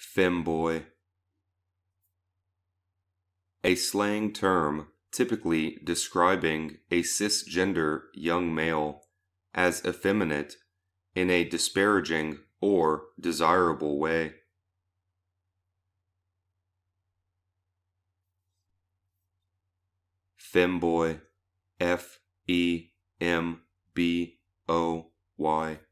Femboy. A slang term typically describing a cisgender young male as effeminate in a disparaging or desirable way. Femboy. Femboy.